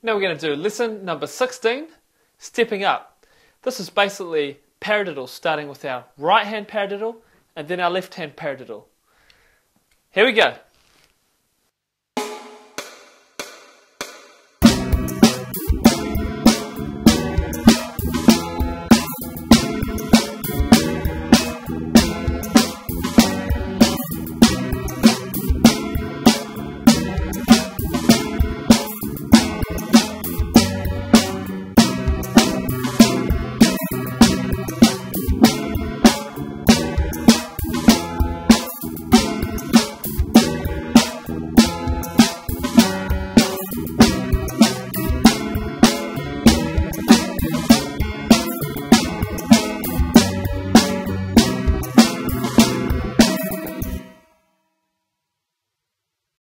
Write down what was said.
Now we're going to do lesson number 16, stepping up. This is basically paradiddle, starting with our right hand paradiddle and then our left hand paradiddle. Here we go.